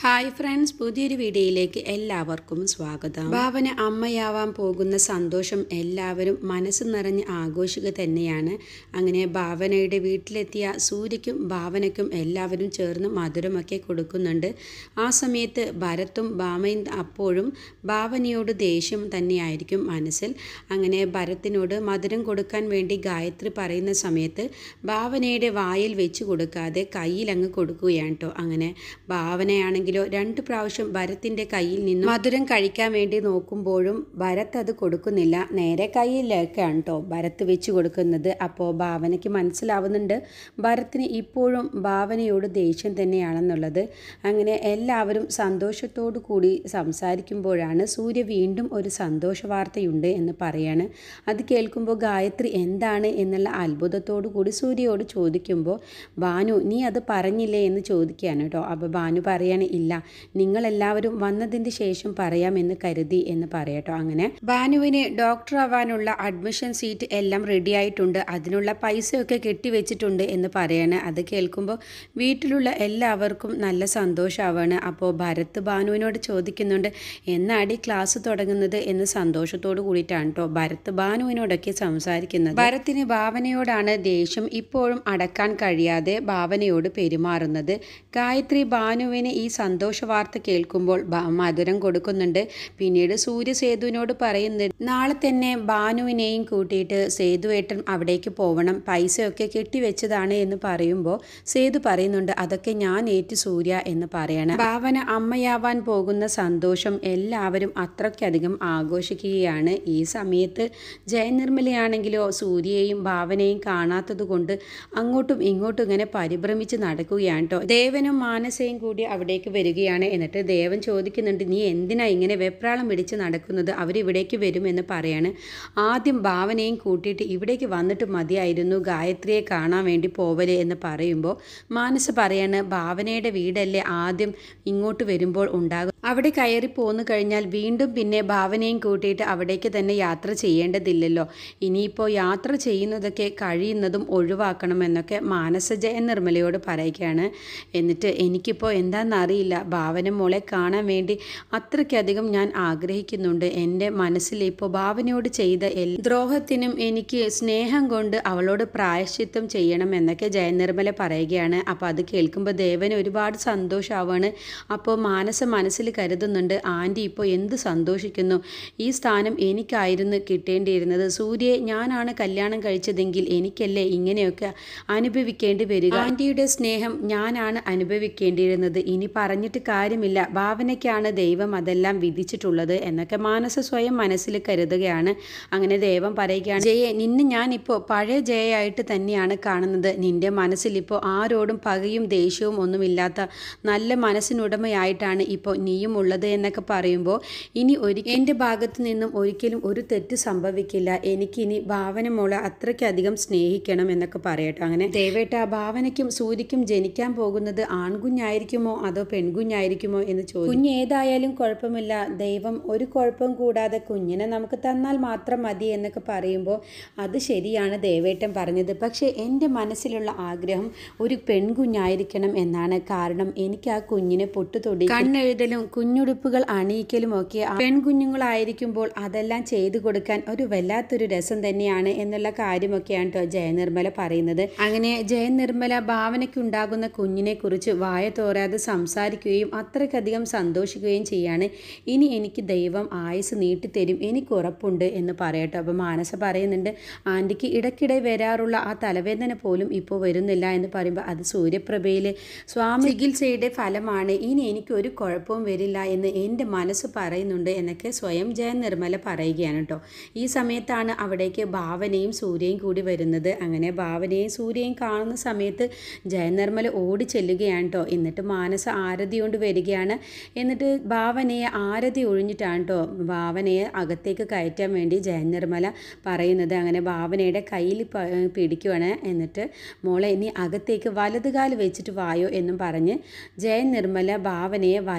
Hi friends, പുതിയൊരു വീഡിയോയിലേക്ക് എല്ലാവർക്കും സ്വാഗതം. ഭാവന അമ്മയാവാൻ പോകുന്ന സന്തോഷം എല്ലാവരും മനസ്സ് നിറഞ്ഞ് ആഘോഷിക്കുക തന്നെയാണ്. അങ്ങനെ ഭാവനയുടെ വീട്ടിലെത്തിയ സൂര്യയ്ക്കും ഭാവനയ്ക്കും എല്ലാവരും ചേർന്ന് മധുരമൊക്കെ കൊടുക്കുന്നുണ്ട്. ആ സമയത്ത് ഭരത്തും ഭാമയും അപ്പോഴും ഭാവനയോട് ദേഷ്യം തന്നെയായിരിക്കും മനസ്സിൽ. അങ്ങനെ ഭരത്തിനോട് മധുരം കൊടുക്കാൻ വേണ്ടി ഗായത്രി പറയുന്ന സമയത്ത് ഭാവനയുടെ വായിൽ വെച്ച് കൊടുക്കാതെ കയ്യിലങ്ങ് കൊടുക്കുകയാണ് കേട്ടോ. അങ്ങനെ ഭാവനയാണെങ്കിൽ 2 പ്രാവശ്യം ഭരത്തിൻ്റെ കയ്യിൽ നിന്നും മധുരം കഴിക്കാൻ വേണ്ടി നോക്കുമ്പോഴും ഭരത് അത് കൊടുക്കുന്നില്ല. നേരെ കയ്യിലേക്കാണ് കേട്ടോ ഭരത്ത് വെച്ച് കൊടുക്കുന്നത്. അപ്പോൾ ഭാവനയ്ക്ക് മനസ്സിലാവുന്നുണ്ട് ഭരത്തിന് ഇപ്പോഴും ഭാവനയോട് ദേഷ്യം തന്നെയാണെന്നുള്ളത്. അങ്ങനെ എല്ലാവരും സന്തോഷത്തോടു കൂടി സംസാരിക്കുമ്പോഴാണ് സൂര്യ വീണ്ടും ഒരു സന്തോഷ വാർത്തയുണ്ട് എന്ന് പറയാണ്. അത് കേൾക്കുമ്പോൾ ഗായത്രി എന്താണ് എന്നുള്ള അത്ഭുതത്തോടു കൂടി സൂര്യയോട് ചോദിക്കുമ്പോൾ ഭാനു നീ അത് പറഞ്ഞില്ലേ എന്ന് ചോദിക്കുകയാണ് കേട്ടോ. അപ്പോൾ ഭാനു പറയാണ് ഇല്ല, നിങ്ങളെല്ലാവരും വന്നതിന് ശേഷം പറയാമെന്ന് കരുതി എന്ന് പറയട്ടോ. അങ്ങനെ ഭാനുവിന് ഡോക്ടർ ആവാനുള്ള അഡ്മിഷൻ സീറ്റ് എല്ലാം റെഡി ആയിട്ടുണ്ട്, അതിനുള്ള പൈസയൊക്കെ കെട്ടിവെച്ചിട്ടുണ്ട് എന്ന് പറയാണ്. അത് കേൾക്കുമ്പോൾ വീട്ടിലുള്ള എല്ലാവർക്കും നല്ല സന്തോഷമാവാണ്. അപ്പോൾ ഭരത് ഭാനുവിനോട് ചോദിക്കുന്നുണ്ട് എന്നാടി ക്ലാസ് തുടങ്ങുന്നത് എന്ന് സന്തോഷത്തോട് കൂടിയിട്ടാണ് കേട്ടോ ഭരത് ഭാനുവിനോടൊക്കെ സംസാരിക്കുന്നത്. ഭരത്തിന് ഭാവനയോടാണ് ദേഷ്യം ഇപ്പോഴും അടക്കാൻ കഴിയാതെ ഭാവനയോട് പെരുമാറുന്നത്. ഗായത്രി ഭാനുവിന് ഈ സന്തോഷ വാർത്ത കേൾക്കുമ്പോൾ മധുരം കൊടുക്കുന്നുണ്ട്. പിന്നീട് സൂര്യ സേതുവിനോട് പറയുന്നുണ്ട് നാളെ തന്നെ ഭാനുവിനെയും കൂട്ടിയിട്ട് സേതുവേട്ടൻ അവിടേക്ക് പോവണം, പൈസയൊക്കെ കെട്ടിവെച്ചതാണ് എന്ന് പറയുമ്പോൾ സേതു പറയുന്നുണ്ട് അതൊക്കെ ഞാൻ ഏറ്റു സൂര്യ എന്ന് പറയണം. ഭാവന അമ്മയാവാൻ പോകുന്ന സന്തോഷം എല്ലാവരും അത്രയ്ക്കധികം ആഘോഷിക്കുകയാണ്. ഈ സമയത്ത് ജയനിർമ്മലയാണെങ്കിലോ സൂര്യയെയും ഭാവനയും കാണാത്തത് കൊണ്ട് അങ്ങോട്ടും ഇങ്ങോട്ടും ഇങ്ങനെ പരിഭ്രമിച്ച് നടക്കുകയാണ് കേട്ടോ. ദേവനും മാനസയും കൂടി അവിടേക്ക് വരികയാണ്. എന്നിട്ട് ദേവൻ ചോദിക്കുന്നുണ്ട് നീ എന്തിനാ ഇങ്ങനെ വെപ്രാളം പിടിച്ച് നടക്കുന്നത്, അവരിവിടേക്ക് വരുമെന്ന് പറയാണ്. ആദ്യം ഭാവനയും കൂട്ടിയിട്ട് ഇവിടേക്ക് വന്നിട്ട് മതിയായിരുന്നു ഗായത്രിയെ കാണാൻ വേണ്ടി പോവല് എന്ന് പറയുമ്പോൾ മാനസ പറയാണ് ഭാവനയുടെ വീടല്ലേ ആദ്യം ഇങ്ങോട്ട് വരുമ്പോൾ ഉണ്ടാകും, അവിടെ കയറി പോന്നു കഴിഞ്ഞാൽ വീണ്ടും പിന്നെ ഭാവനയും കൂട്ടിയിട്ട് അവിടേക്ക് തന്നെ യാത്ര ചെയ്യേണ്ടതില്ലല്ലോ, ഇനിയിപ്പോൾ യാത്ര ചെയ്യുന്നതൊക്കെ കഴിയുന്നതും ഒഴിവാക്കണമെന്നൊക്കെ മാനസ ജയനിർമ്മലയോട് പറയുകയാണ്. എന്നിട്ട് എനിക്കിപ്പോൾ എന്താണെന്നറിയില്ല, ഭാവന മോളെ കാണാൻ വേണ്ടി അത്രയ്ക്കധികം ഞാൻ ആഗ്രഹിക്കുന്നുണ്ട്, എൻ്റെ മനസ്സിൽ ഇപ്പോൾ ഭാവനയോട് ചെയ്ത ദ്രോഹത്തിനും എനിക്ക് സ്നേഹം കൊണ്ട് അവളോട് പ്രായശ്ചിത്തം ചെയ്യണം എന്നൊക്കെ ജയനിർമ്മല പറയുകയാണ്. അപ്പോൾ അത് കേൾക്കുമ്പോൾ ദേവന് ഒരുപാട് സന്തോഷമാവാണ്. അപ്പോൾ മാനസ മനസ്സിൽ കരുതുന്നുണ്ട് ആൻറ്റി ഇപ്പോൾ എന്ത് സന്തോഷിക്കുന്നു, ഈ സ്ഥാനം എനിക്കായിരുന്നു കിട്ടേണ്ടിയിരുന്നത്, സൂര്യയെ ഞാനാണ് കല്യാണം കഴിച്ചതെങ്കിൽ എനിക്കല്ലേ ഇങ്ങനെയൊക്കെ അനുഭവിക്കേണ്ടി വരിക, ആൻറ്റിയുടെ സ്നേഹം ഞാനാണ് അനുഭവിക്കേണ്ടിയിരുന്നത്, ഇനി പറഞ്ഞിട്ട് കാര്യമില്ല, ഭാവനയ്ക്കാണ് ദൈവം അതെല്ലാം വിധിച്ചിട്ടുള്ളത് എന്നൊക്കെ മാനസ സ്വയം മനസ്സിൽ കരുതുകയാണ്. അങ്ങനെ ദൈവം പറയുകയാണ് ജയെ നിന്നെ ഞാനിപ്പോൾ പഴയ ജയയായിട്ട് തന്നെയാണ് കാണുന്നത്, നിൻ്റെ മനസ്സിലിപ്പോൾ ആരോടും പകയും ദേഷ്യവും ഒന്നുമില്ലാത്ത നല്ല മനസ്സിനുടമയായിട്ടാണ് ഇപ്പോൾ നീയും ഉള്ളത് എന്നൊക്കെ പറയുമ്പോൾ ഇനി എൻ്റെ ഭാഗത്തു നിന്നും ഒരിക്കലും ഒരു തെറ്റ് സംഭവിക്കില്ല, എനിക്കിനി ഭാവന മോളെ അത്രയ്ക്കധികം സ്നേഹിക്കണം എന്നൊക്കെ പറയട്ടോ. അങ്ങനെ ദേവേട്ട ഭാവനയ്ക്കും സൂര്യയ്ക്കും ജനിക്കാൻ പോകുന്നത് ആൺകുഞ്ഞായിരിക്കുമോ അതോ പെൺകുഞ്ഞായിരിക്കുമോ എന്ന് ചോദിക്കും. കുഞ്ഞ് ഏതായാലും കുഴപ്പമില്ല, ദൈവം ഒരു കുഴപ്പവും കൂടാതെ കുഞ്ഞിനെ നമുക്ക് തന്നാൽ മാത്രം മതി എന്നൊക്കെ പറയുമ്പോൾ അത് ശരിയാണ് ദേവേട്ടൻ പറഞ്ഞത്, പക്ഷേ എൻ്റെ മനസ്സിലുള്ള ആഗ്രഹം ഒരു പെൺകുഞ്ഞായിരിക്കണം എന്നാണ്. കാരണം എനിക്ക് ആ കുഞ്ഞിനെ പൊട്ടുതൊടി കണ്ണെഴുതലും കുഞ്ഞുടുപ്പുകൾ അണിയിക്കലും ഒക്കെ പെൺകുഞ്ഞുങ്ങളായിരിക്കുമ്പോൾ അതെല്ലാം ചെയ്തു കൊടുക്കാൻ ഒരു വല്ലാത്തൊരു രസം തന്നെയാണ് എന്നുള്ള കാര്യമൊക്കെയാണ് കേട്ടോ ജയനിർമ്മല പറയുന്നത്. അങ്ങനെ ജയനിർമ്മല ഭാവനയ്ക്കുണ്ടാകുന്ന കുഞ്ഞിനെ കുറിച്ച് വായ തോരാതെ സംസാരിക്കുകയും അത്രയ്ക്കധികം സന്തോഷിക്കുകയും ചെയ്യാണ്. ഇനി എനിക്ക് ദൈവം ആയുസ് നീട്ടിത്തരും, എനിക്ക് ഉറപ്പുണ്ട് എന്ന് പറയട്ടോ. അപ്പോൾ മാനസ പറയുന്നുണ്ട് ആൻറ്റിക്ക് ഇടയ്ക്കിടെ വരാറുള്ള ആ തലവേദന പോലും ഇപ്പോൾ വരുന്നില്ല എന്ന് പറയുമ്പോൾ അത് സൂര്യപ്രഭയിൽ സ്വാമി ചികിത്സയുടെ ഫലമാണ്, ഇനി എനിക്ക് ഒരു കുഴപ്പവും വരില്ല എന്ന് എൻ്റെ മനസ്സ് പറയുന്നുണ്ട് എന്നൊക്കെ സ്വയം ജയനിർമ്മല പറയുകയാണ് കേട്ടോ. ഈ സമയത്താണ് അവിടേക്ക് ഭാവനയും സൂര്യയും കൂടി വരുന്നത്. അങ്ങനെ ഭാവനയും സൂര്യയും കാണുന്ന സമയത്ത് ജയനിർമ്മല ഓടി ചെല്ലുകയാണ് കേട്ടോ. എന്നിട്ട് മാനസ ആരതി കൊണ്ട് വരികയാണ്. എന്നിട്ട് ഭാവനയെ ആരതി ഒഴിഞ്ഞിട്ടാണ് കേട്ടോ ഭാവനയെ അകത്തേക്ക് കയറ്റാൻ വേണ്ടി ജയനിർമ്മല പറയുന്നത്. അങ്ങനെ ഭാവനയുടെ കയ്യിൽ പിടിക്കുവാണ്. എന്നിട്ട് മോളെ ഇനി അകത്തേക്ക് വലതുകാല് വെച്ചിട്ട് വായോ എന്നും പറഞ്ഞ് ജയനിർമ്മല ഭാവനയെ വലതുകാല്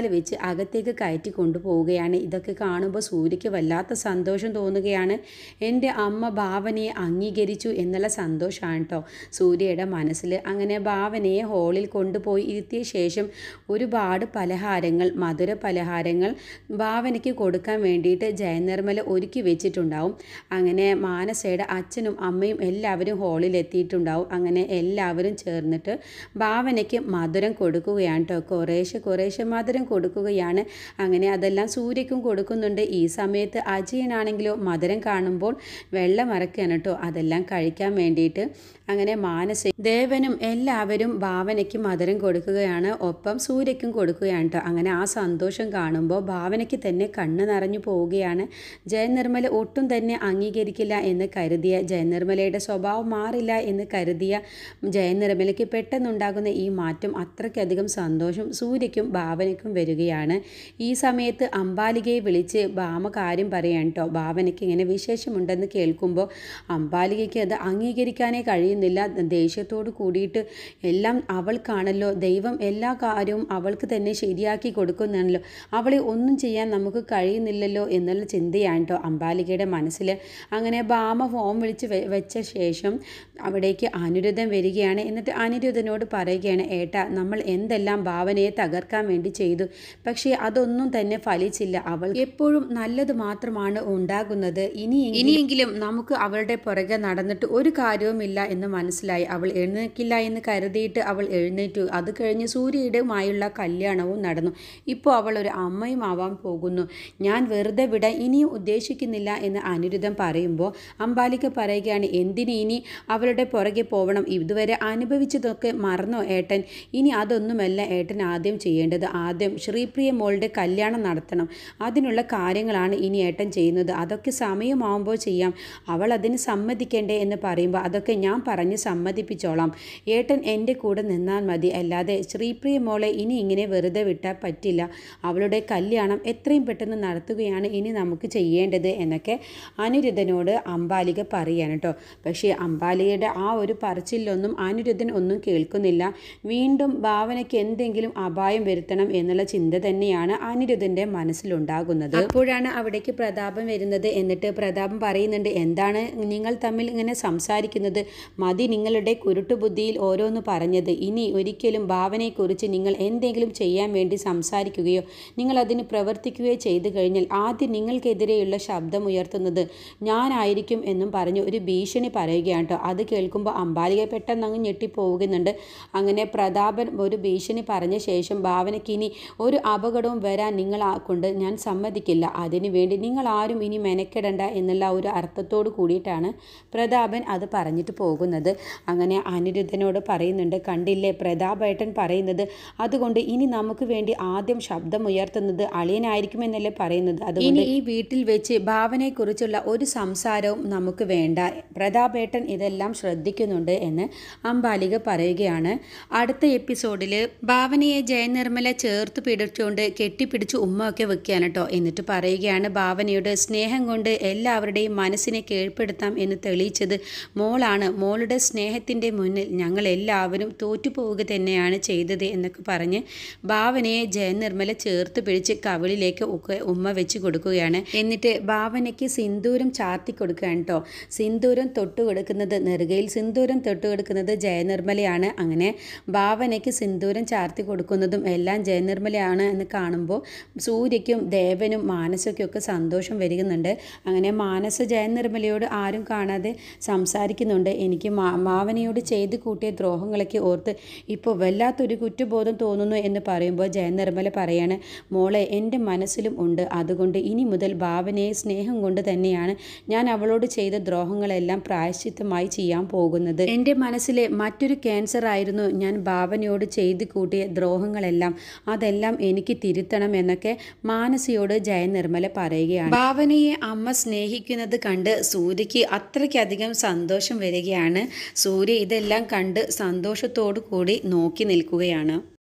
മുലപ്പാൽ വെച്ച് അകത്തേക്ക് കയറ്റി കൊണ്ടുപോവുകയാണ്. ഇതൊക്കെ കാണുമ്പോൾ സൂര്യയ്ക്ക് വല്ലാത്ത സന്തോഷം തോന്നുകയാണ്. എൻ്റെ അമ്മ ഭാവനയെ അംഗീകരിച്ചു എന്നുള്ള സന്തോഷമാണ് കേട്ടോ സൂര്യയുടെ മനസ്സിൽ. അങ്ങനെ ഭാവനയെ ഹോളിൽ കൊണ്ടുപോയി ഇരുത്തിയ ശേഷം ഒരുപാട് പലഹാരങ്ങൾ, മധുര പലഹാരങ്ങൾ ഭാവനയ്ക്ക് കൊടുക്കാൻ വേണ്ടിയിട്ട് ജയനിർമ്മല ഒരുക്കി വെച്ചിട്ടുണ്ടാവും. അങ്ങനെ മാനസയുടെ അച്ഛനും അമ്മയും എല്ലാവരും ഹോളിൽ എത്തിയിട്ടുണ്ടാവും. അങ്ങനെ എല്ലാവരും ചേർന്നിട്ട് ഭാവനയ്ക്ക് മധുരം കൊടുക്കുകയാണ് കേട്ടോ. കുറേശ്ശെ മധുരം കൊടുക്കുകയാണ്. അങ്ങനെ അതെല്ലാം സൂര്യയ്ക്കും കൊടുക്കുന്നുണ്ട്. ഈ സമയത്ത് അജയനാണെങ്കിലോ മധുരം കാണുമ്പോൾ വെള്ളമറക്കുകയാണ് കേട്ടോ അതെല്ലാം കഴിക്കാൻ വേണ്ടിയിട്ട്. അങ്ങനെ ദേവനും എല്ലാവരും ഭാവനയ്ക്ക് മധുരം കൊടുക്കുകയാണ്, ഒപ്പം സൂര്യയ്ക്കും കൊടുക്കുകയാണ് കേട്ടോ. അങ്ങനെ ആ സന്തോഷം കാണുമ്പോൾ ഭാവനയ്ക്ക് തന്നെ കണ്ണ് നിറഞ്ഞു പോവുകയാണ്. ജയനിർമ്മല ഒട്ടും തന്നെ അംഗീകരിക്കില്ല എന്ന് കരുതിയ, ജയനിർമ്മലയുടെ സ്വഭാവം മാറില്ല എന്ന് കരുതിയ ജയനിർമ്മലയ്ക്ക് പെട്ടെന്നുണ്ടാകുന്ന ഈ മാറ്റം അത്രയ്ക്കധികം സന്തോഷം സൂര്യയ്ക്കും ഭാവനയ്ക്കും വരികയാണ്. ഈ സമയത്ത് അംബാലികയെ വിളിച്ച് ഭാമ കാര്യം പറയാൻ കേട്ടോ. ഭാവനയ്ക്ക് ഇങ്ങനെ വിശേഷമുണ്ടെന്ന് കേൾക്കുമ്പോൾ അംബാലികയ്ക്ക് അത് അംഗീകരിക്കാനേ കഴിയുന്നില്ല. ദേഷ്യത്തോട് കൂടിയിട്ട് എല്ലാം അവൾക്കാണല്ലോ, ദൈവം എല്ലാ കാര്യവും അവൾക്ക് തന്നെ ശരിയാക്കി കൊടുക്കുന്നതാണല്ലോ, അവളെ ഒന്നും ചെയ്യാൻ നമുക്ക് കഴിയുന്നില്ലല്ലോ എന്നുള്ള ചിന്തയാണ് കേട്ടോ അംബാലികയുടെ മനസ്സിൽ. അങ്ങനെ ഭാമ ഫോം വിളിച്ച് വെച്ച ശേഷം അവിടേക്ക് അനിരുദ്ധൻ വരികയാണ്. എന്നിട്ട് അനിരുദ്ധനോട് പറയുകയാണ്, ഏട്ടാ നമ്മൾ എന്തെല്ലാം ഭാവനയെ തകർക്കാൻ വേണ്ടി ചെയ്തു, പക്ഷേ അതൊന്നും തന്നെ ഫലിച്ചില്ല. അവൾ എപ്പോഴും നല്ലത് മാത്രമാണ് ഉണ്ടാകുന്നത്. ഇനിയെങ്കിലും നമുക്ക് അവളുടെ പുറകെ നടന്നിട്ട് ഒരു കാര്യവുമില്ല എന്ന് മനസ്സിലായി. അവൾ എഴുന്നേൽക്കില്ല എന്ന് കരുതിയിട്ട് അവൾ എഴുന്നേറ്റു. അത് കഴിഞ്ഞ് സൂര്യയുടെയുമായുള്ള കല്യാണവും നടന്നു. ഇപ്പോൾ അവൾ ഒരു അമ്മയും ആവാൻ പോകുന്നു. ഞാൻ വെറുതെ വിടാൻ ഇനിയും ഉദ്ദേശിക്കുന്നില്ല എന്ന് അനിരുദ്ധൻ പറയുമ്പോൾ അംബാലിക പറയുകയാണ്, എന്തിന് ഇനി അവളുടെ പുറകെ പോവണം, ഇതുവരെ അനുഭവിച്ചതൊക്കെ മറന്നോ ഏട്ടൻ? ഇനി അതൊന്നുമല്ല ഏട്ടൻ ആദ്യം ചെയ്യേണ്ടത്. ആദ്യം ശ്രീപ്രിയ മോളുടെ കല്യാണം നടത്തണം. അതിനുള്ള കാര്യങ്ങളാണ് ഇനി ഏട്ടൻ ചെയ്യുന്നത്. അതൊക്കെ സമയമാവുമ്പോൾ ചെയ്യാം. അവൾ അതിന് സമ്മതിക്കേണ്ടേ എന്ന് പറയുമ്പോൾ അതൊക്കെ ഞാൻ പറഞ്ഞ് സമ്മതിപ്പിച്ചോളാം. ഏട്ടൻ എൻ്റെ കൂടെ നിന്നാൽ മതി. അല്ലാതെ ശ്രീപ്രിയ മോളെ ഇനി ഇങ്ങനെ വെറുതെ വിട്ടാൽ പറ്റില്ല. അവളുടെ കല്യാണം എത്രയും പെട്ടെന്ന് നടത്തുകയാണ് ഇനി നമുക്ക് ചെയ്യേണ്ടത് എന്നൊക്കെ അനിരുദ്ധനോട് അംബാലിക പറയാണ് കേട്ടോ. പക്ഷേ അംബാലികയുടെ ആ ഒരു പറച്ചിലൊന്നും അനിരുദ്ധൻ ഒന്നും കേൾക്കുന്നില്ല. വീണ്ടും ഭാവനയ്ക്ക് എന്തെങ്കിലും അപായം വരുത്തണം എന്നുള്ള ചിന്ത തന്നെയാണ് അനിരുദ്ധൻ്റെ മനസ്സിലുണ്ടാകുന്നത്. അപ്പോഴാണ് അവിടേക്ക് പ്രതാപൻ വരുന്നത്. എന്നിട്ട് പ്രതാപൻ പറയുന്നുണ്ട്, എന്താണ് നിങ്ങൾ തമ്മിൽ ഇങ്ങനെ സംസാരിക്കുന്നത്? മതി നിങ്ങളുടെ കുരുട്ടുബുദ്ധിയിൽ ഓരോന്ന് പറഞ്ഞത്. ഇനി ഒരിക്കലും ഭാവനയെക്കുറിച്ച് നിങ്ങൾ എന്തെങ്കിലും ചെയ്യാൻ വേണ്ടി സംസാരിക്കുകയോ നിങ്ങൾ അതിന് പ്രവർത്തിക്കുകയോ ചെയ്തു കഴിഞ്ഞാൽ ആദ്യം നിങ്ങൾക്കെതിരെയുള്ള ശബ്ദമുയർത്തുന്നത് ഞാനായിരിക്കും എന്നും പറഞ്ഞ് ഒരു ഭീഷണി പറയുകയാണ് കേട്ടോ. അത് കേൾക്കുമ്പോൾ അംബാലിക പെട്ടെന്ന് അങ്ങ് ഞെട്ടിപ്പോകുന്നുണ്ട്. അങ്ങനെ പ്രതാപൻ ഒരു ഭീഷണി പറഞ്ഞ ശേഷം ഭാവനയ്ക്ക് ഇനി ഒരു അപകടവും വരാൻ കൊണ്ട് ഞാൻ സമ്മതിക്കില്ല, അതിനു വേണ്ടി നിങ്ങൾ ആരും ഇനി മെനക്കെടണ്ട എന്നുള്ള ഒരു അർത്ഥത്തോട് കൂടിയിട്ടാണ് പ്രതാപൻ അത് പറഞ്ഞിട്ട് പോകുന്നത്. അങ്ങനെ അനിരുദ്ധനോട് പറയുന്നുണ്ട്, കണ്ടില്ലേ പ്രതാപേട്ടൻ പറയുന്നത്, അതുകൊണ്ട് ഇനി നമുക്ക് വേണ്ടി ആദ്യം ശബ്ദമുയർത്തുന്നത് അളിയനായിരിക്കുമെന്നല്ലേ പറയുന്നത്. അതുകൊണ്ട് ഈ വീട്ടിൽ വെച്ച് ഭാവനയെക്കുറിച്ചുള്ള ഒരു സംസാരവും നമുക്ക് വേണ്ട. പ്രതാപേട്ടൻ ഇതെല്ലാം ശ്രദ്ധിക്കുന്നുണ്ട് എന്ന് അംബാലിക പറയുകയാണ്. അടുത്ത എപ്പിസോഡിൽ ഭാവനയെ ജയനിർമ്മല ചേർത്ത് പിടിച്ചുകൊണ്ട് കെട്ടിപ്പിടിച്ച് ഉമ്മയൊക്കെ വെക്കുകയാണ് കേട്ടോ. എന്നിട്ട് പറയുകയാണ്, ഭാവനയുടെ സ്നേഹം കൊണ്ട് എല്ലാവരുടെയും മനസ്സിനെ കീഴ്പ്പെടുത്താം എന്ന് തെളിയിച്ചത് മോളാണ്. മോളുടെ സ്നേഹത്തിൻ്റെ മുന്നിൽ ഞങ്ങൾ എല്ലാവരും തോറ്റുപോവുക തന്നെയാണ് ചെയ്തത് എന്നൊക്കെ പറഞ്ഞ് ഭാവനയെ ജയനിർമ്മല ചേർത്ത് പിടിച്ച് കവിളിലേക്ക് ഒക്കെ ഉമ്മ വെച്ച് കൊടുക്കുകയാണ്. എന്നിട്ട് ഭാവനയ്ക്ക് സിന്ദൂരം ചാർത്തി കൊടുക്കുകയാണ് കേട്ടോ. സിന്ദൂരം തൊട്ട് കൊടുക്കുന്നത്, നെറുകയിൽ സിന്ദൂരം തൊട്ട് കൊടുക്കുന്നത് ജയനിർമ്മലയാണ്. അങ്ങനെ ഭാവനയ്ക്ക് സിന്ദൂരം ചാർത്തി കൊടുക്കുന്നതും എല്ലാം ജയനിർമ്മലയാണ് എന്ന് കാണുമ്പോൾ സൂര്യയ്ക്കും ദേവനും മാനസയ്ക്കും ഒക്കെ സന്തോഷം വരികയുന്നുണ്ട്. അങ്ങനെ മാനസ ജയനിർമ്മലയോട് ആരും കാണാതെ സംസാരിക്കുന്നുണ്ട്. എനിക്ക് ഭാവനയോട് ചെയ്ത് കൂട്ടിയ ദ്രോഹങ്ങളൊക്കെ ഓർത്ത് ഇപ്പോൾ വല്ലാത്തൊരു കുറ്റബോധം തോന്നുന്നു എന്ന് പറയുമ്പോൾ ജയനിർമ്മല പറയാണ്, മോളെ എൻ്റെ മനസ്സിലും ഉണ്ട്. അതുകൊണ്ട് ഇനി മുതൽ ഭാവനയെ സ്നേഹം കൊണ്ട് തന്നെയാണ് ഞാൻ അവളോട് ചെയ്ത ദ്രോഹങ്ങളെല്ലാം പ്രായശ്ചിത്തമായി ചെയ്യാൻ പോകുന്നത്. എൻ്റെ മനസ്സിലെ മറ്റൊരു ക്യാൻസർ ആയിരുന്നു ഞാൻ ഭാവനയോട് ചെയ്ത് കൂട്ടിയ ദ്രോഹങ്ങളെല്ലാം. അതെല്ലാം എനിക്ക് തിരുത്തണം എന്നൊക്കെ മാനസയോട് ജയനിർമ്മല പറയുകയാണ്. ഭാവനയെ അമ്മ സ്നേഹിക്കുന്നത് കണ്ട് സൂര്യയ്ക്ക് അത്രയ്ക്കധികം സന്തോഷം വരികയാണ്. സൂര്യ ഇതെല്ലാം കണ്ട് സന്തോഷത്തോടു കൂടി നോക്കി നിൽക്കുകയാണ്.